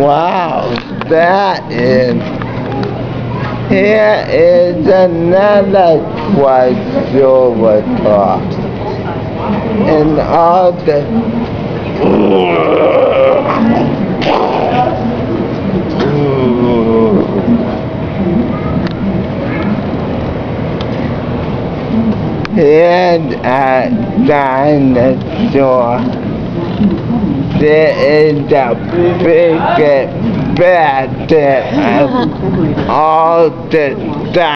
Wow, that is. Here is another quadrilateral. And all the here's a dinosaur. There is the biggest, baddest of all the